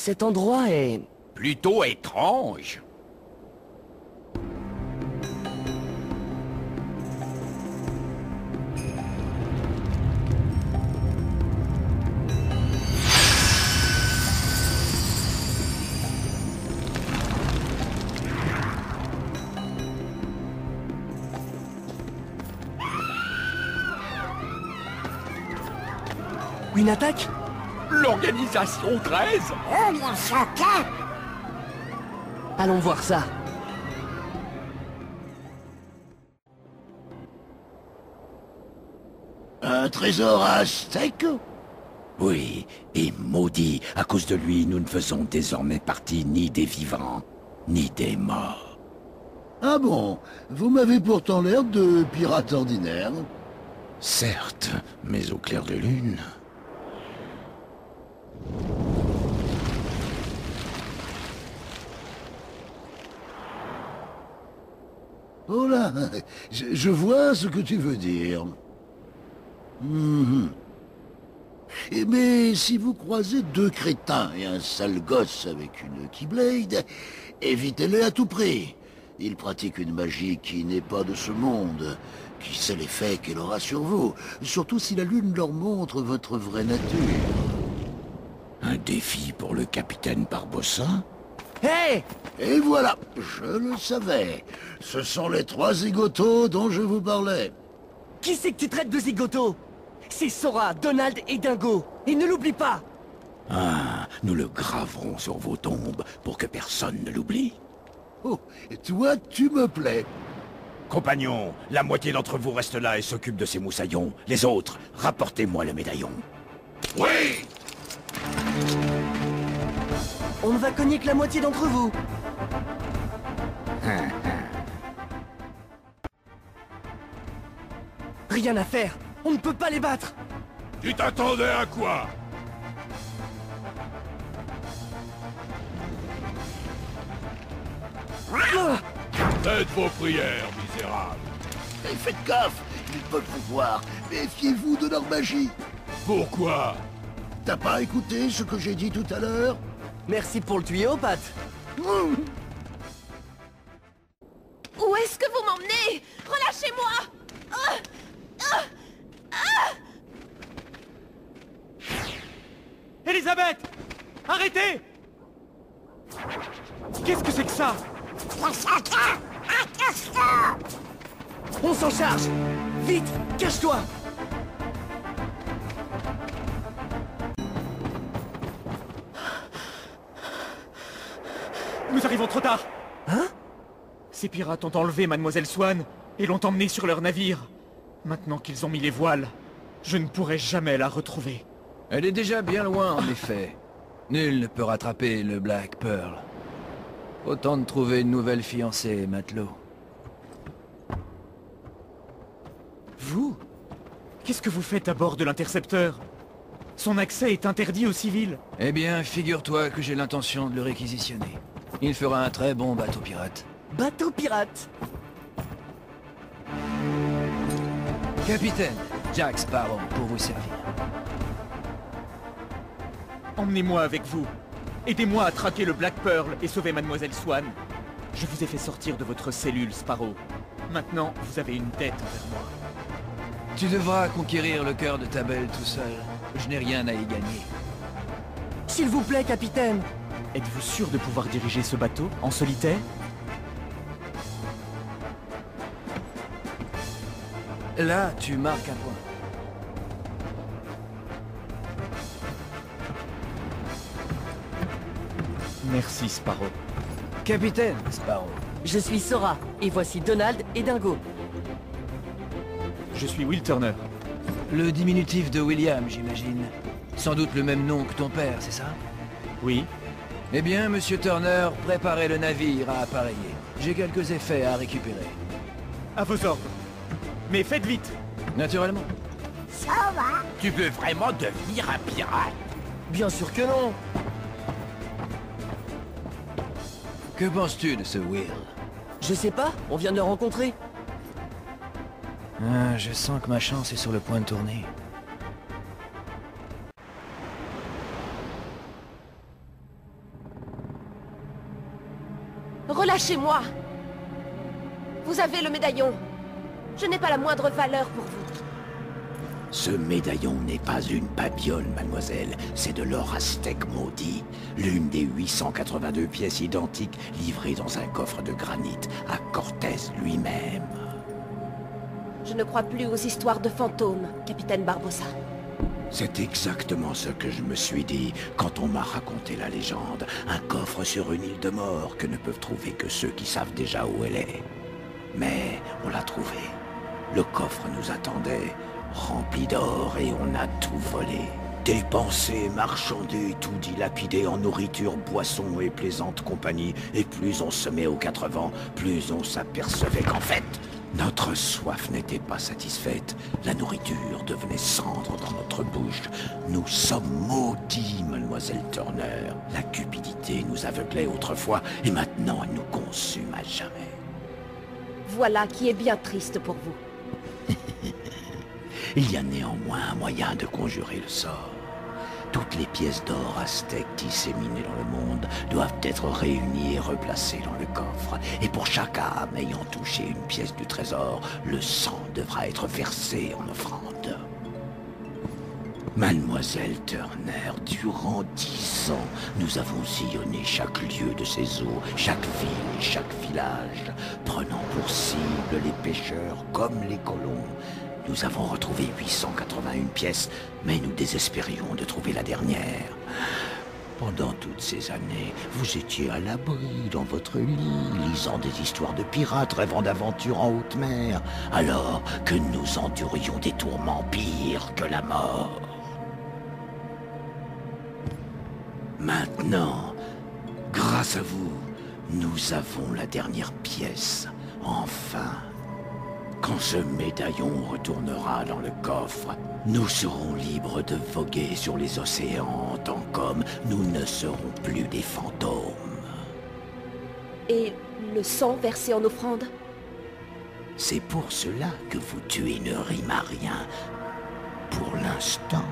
Cet endroit est... Plutôt étrange. Une attaque? L'organisation 13? Oh, mon chacun! Allons voir ça. Un trésor aztèque? Oui, et maudit, à cause de lui, nous ne faisons désormais partie ni des vivants, ni des morts. Ah bon? Vous m'avez pourtant l'air de pirate ordinaire. Certes, mais au clair de lune... Oh là, je vois ce que tu veux dire. Mhm. Mais si vous croisez deux crétins et un sale gosse avec une Keyblade, évitez-les à tout prix. Ils pratiquent une magie qui n'est pas de ce monde. Qui sait l'effet qu'elle aura sur vous, surtout si la lune leur montre votre vraie nature. Un défi pour le capitaine Barbossa? Hé! Et voilà, je le savais. Ce sont les trois zigotos dont je vous parlais. Qui c'est que tu traites de zigoto? C'est Sora, Donald et Dingo. Et ne l'oublie pas! Ah, nous le graverons sur vos tombes pour que personne ne l'oublie. Oh, et toi, tu me plais. Compagnons, la moitié d'entre vous reste là et s'occupe de ces moussaillons. Les autres, rapportez-moi le médaillon. Oui! On ne va cogner que la moitié d'entre vous. Rien à faire. On ne peut pas les battre. Tu t'attendais à quoi? Ah! Faites vos prières, misérables. Et faites gaffe, ils peuvent vous voir. Méfiez-vous de leur magie. Pourquoi? T'as pas écouté ce que j'ai dit tout à l'heure? Merci pour le tuyau, Pat. Mmh. Où est-ce que vous m'emmenez? Relâchez-moi! Elisabeth! Arrêtez! Qu'est-ce que c'est que ça? Le chacun! Cache-toi! On s'en charge. Vite, cache-toi. Nous arrivons trop tard! Hein? Ces pirates ont enlevé Mademoiselle Swan et l'ont emmenée sur leur navire. Maintenant qu'ils ont mis les voiles, je ne pourrai jamais la retrouver. Elle est déjà bien loin, en effet. Nul ne peut rattraper le Black Pearl. Autant de trouver une nouvelle fiancée, matelot. Vous? Qu'est-ce que vous faites à bord de l'Intercepteur? Son accès est interdit aux civils. Eh bien, figure-toi que j'ai l'intention de le réquisitionner. Il fera un très bon bateau pirate. Bateau pirate. Capitaine, Jack Sparrow, pour vous servir. Emmenez-moi avec vous. Aidez-moi à traquer le Black Pearl et sauver Mademoiselle Swan. Je vous ai fait sortir de votre cellule, Sparrow. Maintenant, vous avez une dette envers moi. Tu devras conquérir le cœur de ta belle tout seul. Je n'ai rien à y gagner. S'il vous plaît, capitaine. Êtes-vous sûr de pouvoir diriger ce bateau en solitaire? Là, tu marques un point. Merci, Sparrow. Capitaine Sparrow. Je suis Sora, et voici Donald et Dingo. Je suis Will Turner. Le diminutif de William, j'imagine. Sans doute le même nom que ton père, c'est ça? Oui. Eh bien, monsieur Turner, préparez le navire à appareiller. J'ai quelques effets à récupérer. À vos ordres. Mais faites vite. Naturellement. Sora! Tu veux vraiment devenir un pirate? Bien sûr que non. Que penses-tu de ce Will? Je sais pas, on vient de le rencontrer. Ah, je sens que ma chance est sur le point de tourner. Relâchez-moi! Vous avez le médaillon. Je n'ai pas la moindre valeur pour vous. Ce médaillon n'est pas une babiole, mademoiselle. C'est de l'or aztèque maudit. L'une des 882 pièces identiques livrées dans un coffre de granit à Cortés lui-même. Je ne crois plus aux histoires de fantômes, capitaine Barbossa. C'est exactement ce que je me suis dit quand on m'a raconté la légende. Un coffre sur une île de mort que ne peuvent trouver que ceux qui savent déjà où elle est. Mais on l'a trouvé. Le coffre nous attendait, rempli d'or, et on a tout volé. Dépensé, marchandé, tout dilapidé en nourriture, boissons et plaisante compagnie. Et plus on se met aux quatre vents, plus on s'apercevait qu'en fait, notre soif n'était pas satisfaite. La nourriture devenait cendre dans notre bouche. Nous sommes maudits, mademoiselle Turner. La cupidité nous aveuglait autrefois, et maintenant elle nous consume à jamais. Voilà qui est bien triste pour vous. Il y a néanmoins un moyen de conjurer le sort. Toutes les pièces d'or aztèques disséminées dans le monde doivent être réunies et replacées dans le coffre. Et pour chaque âme ayant touché une pièce du trésor, le sang devra être versé en offrande. Mademoiselle Turner, durant 10 ans, nous avons sillonné chaque lieu de ces eaux, chaque ville, chaque village, prenant pour cible les pêcheurs comme les colons. Nous avons retrouvé 881 pièces, mais nous désespérions de trouver la dernière. Pendant toutes ces années, vous étiez à l'abri dans votre lit, lisant des histoires de pirates, rêvant d'aventures en haute mer, alors que nous endurions des tourments pires que la mort. Maintenant, grâce à vous, nous avons la dernière pièce, enfin. Quand ce médaillon retournera dans le coffre, nous serons libres de voguer sur les océans en tant qu'hommes. Nous ne serons plus des fantômes. Et le sang versé en offrande? C'est pour cela que vous tuez ne rime à rien. Pour l'instant.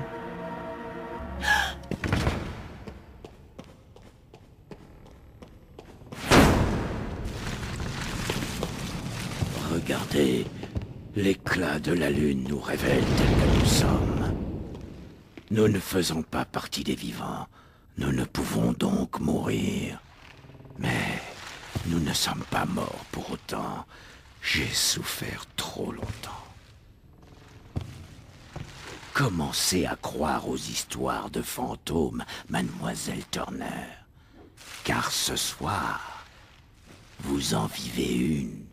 Regardez, l'éclat de la lune nous révèle tel que nous sommes. Nous ne faisons pas partie des vivants. Nous ne pouvons donc mourir. Mais nous ne sommes pas morts pour autant. J'ai souffert trop longtemps. Commencez à croire aux histoires de fantômes, mademoiselle Turner. Car ce soir, vous en vivez une.